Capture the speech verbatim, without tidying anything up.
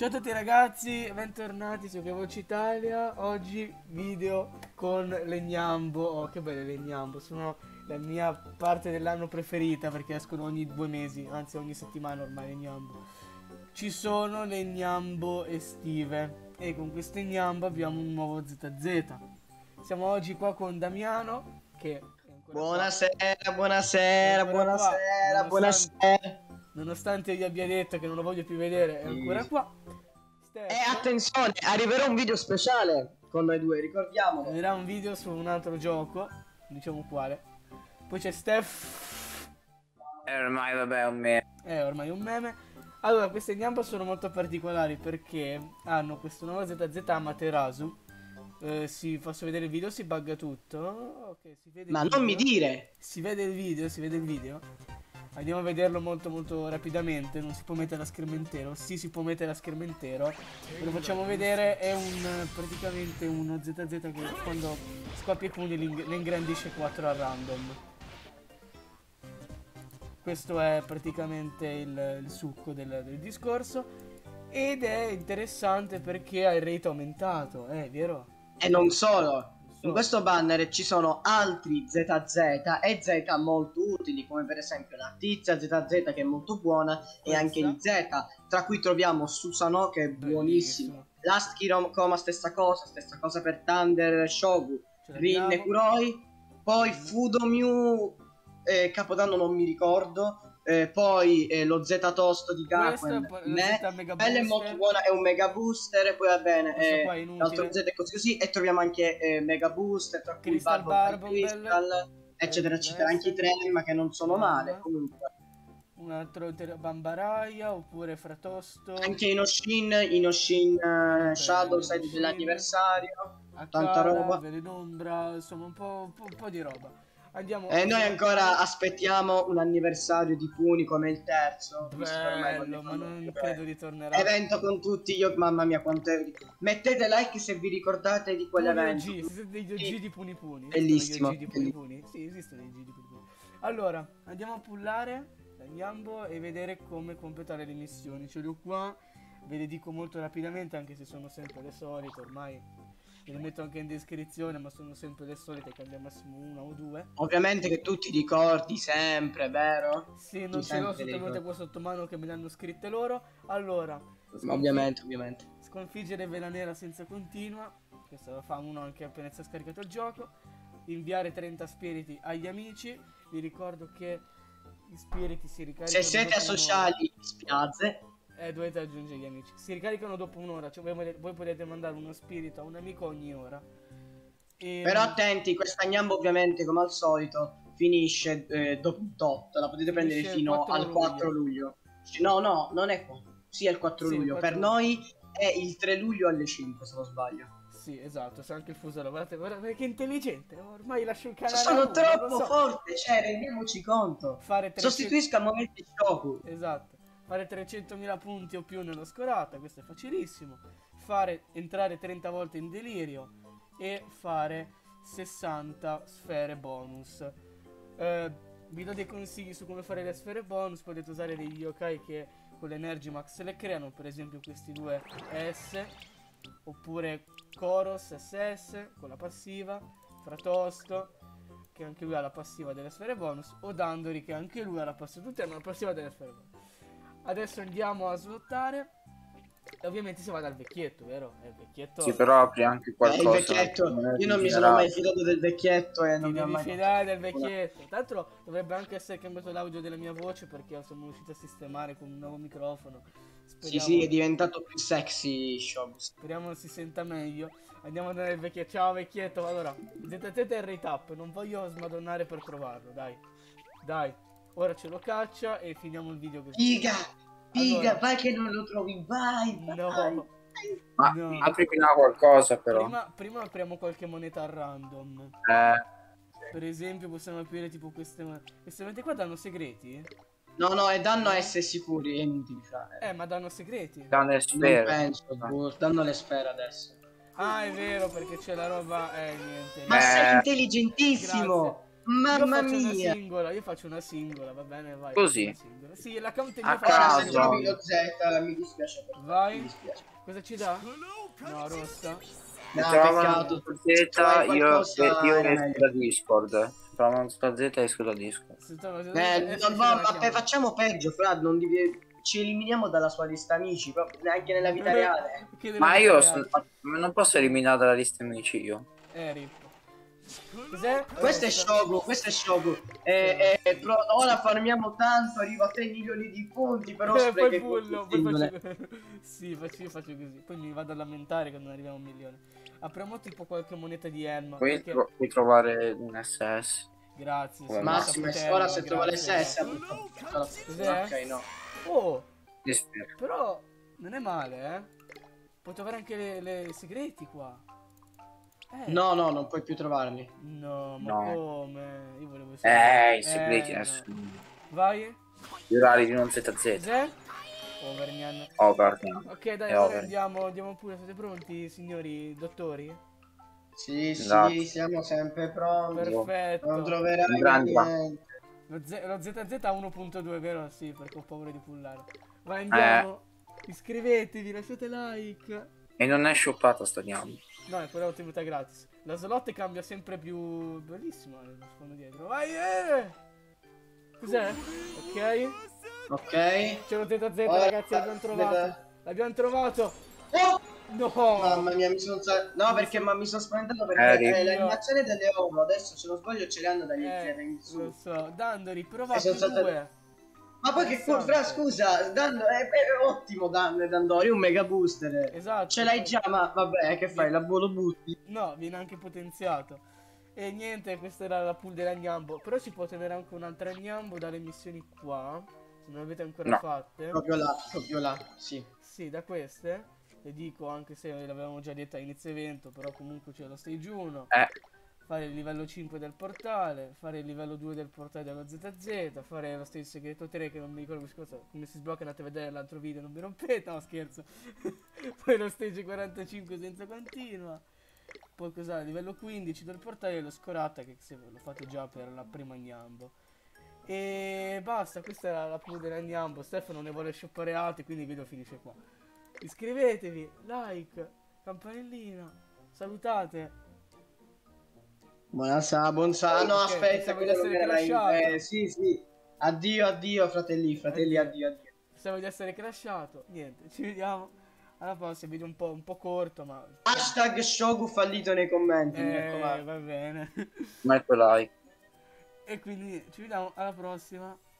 Ciao a tutti ragazzi, bentornati su Che Voce Italia. Oggi video con le Gnambo. Oh, che belle le Gnambo, sono la mia parte dell'anno preferita perché escono ogni due mesi, anzi ogni settimana ormai le Gnambo. Ci sono le Gnambo estive e con queste Gnambo abbiamo un nuovo Z Z. Siamo oggi qua con Damiano che è ancora Buonasera, qua. buonasera, Ancora qua, buonasera, nonostante, buonasera. nonostante io abbia detto che non lo voglio più vedere, è ancora qua. E Steph, attenzione, arriverà un video speciale con noi due, ricordiamolo. vedrà un video su un altro gioco, diciamo quale. Poi c'è Steph, E ormai vabbè è un meme. è ormai un meme. Allora, queste Gnambo sono molto particolari perché hanno questo nuovo Z Z Amaterasu. Eh, si faccio vedere il video, si bugga tutto. Ok, si vede il Ma non mi video. dire. Si vede il video, si vede il video. Andiamo a vederlo molto molto rapidamente. Non si può mettere la schermo intero. Sì, si può mettere la schermo intero. Ve lo facciamo vedere. È un praticamente uno Z Z che quando scoppia i pugni ne ingrandisce quattro a random. Questo è praticamente il, il succo del, del discorso. Ed è interessante perché ha il rate aumentato, è vero? E non solo. So. In questo banner ci sono altri Z Z e Z molto utili, come per esempio la tizia Z Z che è molto buona, Questa. e anche gli Z, tra cui troviamo Susanoo che è buonissimo. Bellissimo. Last Kiroma stessa cosa, stessa cosa per Thunder, Shogu, Ce Rin e l'abbiamo. Kuroi. Poi Fudomew, eh, Capodanno non mi ricordo. Eh, poi eh, lo Z Tosto di Questo è Gakuen, po- lo me, Z Mega quella è molto Booster. buona, è un Mega Booster. Poi va bene, Questo eh, qua è l'altro inutile. Z è così così. E troviamo anche eh, Mega Booster, tra cui Crystal Barbonbell, Barbonbell, Crystal, eccetera eccetera. Anche i Trem, ma che non sono male comunque. Un altro ter- Bambaraya oppure Fratosto. Anche Inoshin, Inoshin uh, Shadow Side Inoshin. dell'anniversario. Akara, Tanta roba. Velenombra, insomma un po', un po', un po' di roba. Andiamo E a noi ancora smontare. aspettiamo un anniversario di Puni come il terzo. visto che ormai non ne Bello, ma fanno non più, credo eh. ritornerà. Evento con tutti, io mamma mia quanto è... Mettete like se vi ricordate di quell'evento. Puni O G, siete degli O G di Puni Puni. Bellissimo, Esistono gli O G di Puni Puni? Sì, esistono gli O G di Puni Puni. Allora, andiamo a pullare la Gnambo e vedere come completare le missioni. Ce le ho qua, ve le dico molto rapidamente anche se sono sempre le solite, ormai ve le metto anche in descrizione, ma sono sempre le solite, cambia massimo una o due. Ovviamente che tu ti ricordi sempre, vero? Sì, non Tu ce l'ho sempre li assolutamente qua sotto mano che me le hanno scritte loro. Allora, Ma ovviamente, ovviamente. sconfiggere Vela Nera senza continua, questo lo fa uno anche appena si è scaricato il gioco. Inviare trenta spiriti agli amici, vi ricordo che gli spiriti si ricaricano Se siete dopo associati, spiazze. un'ora. Eh, dovete aggiungere gli amici, si ricaricano dopo un'ora, cioè voi, voi potete mandare uno spirito a un amico ogni ora. E... Però attenti, questa Gnambo ovviamente come al solito finisce eh, dopo un tot. La potete Finisce prendere il fino quattro al quattro luglio. No, no, non è qua. Sì, è il quattro Sì, il luglio. quattro Per luglio. noi è il tre luglio alle cinque, se non sbaglio. Sì, esatto, c'è anche il fuso orario. Guardate, guardate che intelligente, ormai lascio il canale a Sono uno, non lo troppo so. forte, cioè rendiamoci conto. Fare trecento... Sostituisca a momenti Shoku. Esatto, fare trecentomila punti o più nella scorata, questo è facilissimo. Fare entrare trenta volte in delirio e fare sessanta sfere bonus. Eh, vi do dei consigli su come fare le sfere bonus. Potete usare degli yokai che con l'Energy Max le creano, per esempio questi due S, oppure Koros S S con la passiva, Fratosto che anche lui ha la passiva delle sfere bonus, o Dandori che anche lui ha la passiva, tutti hanno la passiva delle sfere bonus. Adesso andiamo a svuotare e ovviamente si va dal vecchietto, vero? È il vecchietto. Sì, però apri anche Eh, il qualcosa. vecchietto, io non mi sono mai fidato del vecchietto e non Ti mi ha devi mai fidare del vecchietto. Tra l'altro dovrebbe anche essere cambiato l'audio della mia voce perché siamo riusciti a sistemare con un nuovo microfono. Sì, Speriamo, sì, è diventato più sexy Shogu. speriamo si senta meglio. Andiamo a dare il vecchietto. Ciao vecchietto. Allora, Z Z è il rate up. Non voglio smadonnare per trovarlo. Dai, dai. Ora ce lo caccia e finiamo il video così. Figa, figa, Allora, vai che non lo trovi, vai, vai. no. Ma No. apri prima qualcosa però. Prima, prima apriamo qualche moneta a random. Eh, Per esempio possiamo aprire tipo queste monete. Queste monete qua danno segreti? No, no, e danno a essere sicuri, è inutile fare. Eh, ma danno segreti. danno le Non sfere. penso, boh, danno le sfere adesso. Ah, è vero, perché c'è la roba... Eh, niente. Ma Eh. sei intelligentissimo! Mamma io faccio una mia. singola, io faccio una singola, va bene, vai. Così? faccio una singola. Sì, l'account è A mio, Ora faccio se caso. una trovi singola. lo Z mi dispiace per te. Vai. Mi dispiace. Cosa ci dà? No, rossa. No, Trovano peccato. Z, Se trovavi io, qualcosa io era esco meglio. da Discord. Se trovano sta Z esco da Discord. Se trova- se- Eh, esce no, dalla no, vabbè, chiamata. facciamo peggio, Fra, non devi- ci eliminiamo dalla sua lista amici, proprio neanche nella vita reale. Che della Ma vita io reale. sono- non posso eliminare dalla lista amici io. Eh, rip. Cos'è? Questo è Rossa. Shogu, questo è Shogu. Eh, eh, pro- ora farmiamo tanto, arrivo a tre milioni di punti, però Eh, spreca poi i punti pullo, poi singole. faccio... sì, faccio, io faccio così. Poi mi vado a lamentare quando non arriviamo a un milione. Apriamo tipo qualche moneta di Elma. Puoi, Perché... tro- puoi trovare un S S. Grazie. Come sì, Massimo, saputello, ora se trovo grazie, l'S S. grazie. Cos'è? Ok, no. Oh, Dispiace. però non è male, eh. Puoi trovare anche le, le segreti qua. Eh. No, no, non puoi più trovarli. No, ma No. come? Io volevo Eh, i segreti no. nessuno. Vai. Gli orari di non Z Z. Cos'è? Overnian. Oh, guarda. Ok, dai, È allora over. andiamo, andiamo pure. Siete pronti, signori dottori? Sì, Esatto. sì, siamo sempre pronti. Non Perfetto. troverai Grandi qua. niente. Lo, Z- lo Z Z ha uno punto due, vero? Sì, perché ho paura di pullare. Vai, andiamo. Iscrivetevi, lasciate like. E non è shoppata sta diamo. No, è quella ottenuta gratis. La slot cambia sempre più. Bellissimo lo sfondo dietro. Vai! Eh! Cos'è? Ok. Ok. C'è lo Z Z, Ora- ragazzi, l'abbiamo trovato. L'abbiamo trovato. Oh! No! Mamma mia, mi sono sa- no, perché ma mi sono spaventato perché Eri. eh, l'animazione delle uova adesso se non sbaglio ce le hanno dagli Eh, zero in su. lo so. Dandoli, prova E sono più saltate- due. Ma poi che col fra, scusa, danno, è, è ottimo danno Dandori, un mega booster. Esatto. Ce l'hai già, ma vabbè, che fai? La lo butti. No, viene anche potenziato. E niente, questa era la pool della Gnambo. Però si può tenere anche un'altra Gnambo dalle missioni qua. Se non avete ancora No. fatte. Proprio là, proprio là, sì. Sì, da queste. Le dico anche se l'avevamo già detta a inizio evento. Però comunque c'è lo stage uno. Eh, Fare il livello cinque del portale. Fare il livello due del portale dello Z Z. Fare lo stage segreto tre che non mi ricordo cosa, come si sblocca. Andate a vedere l'altro video, non vi rompete. No, scherzo. Poi lo stage quarantacinque senza continua. Poi cos'ha? Livello quindici del portale e lo scorata che se l'ho fatto già per la prima Gnambo. E basta, questa era la pool della Gnambo. Stefano ne vuole shoppare altri, quindi il video finisce qua. Iscrivetevi, like, campanellina, salutate. Buonasera, buonasera. No, Ok, aspetta, pensavo di quello non essere era in... crashato. eh, sì, sì. Addio, addio, fratelli, fratelli, addio, addio. Pensavo di essere crashato. Niente, ci vediamo alla prossima. Video un po', un po' corto, ma Hashtag Shogu fallito nei commenti, mi eh, raccomando. va bene. metto like. E quindi ci vediamo alla prossima.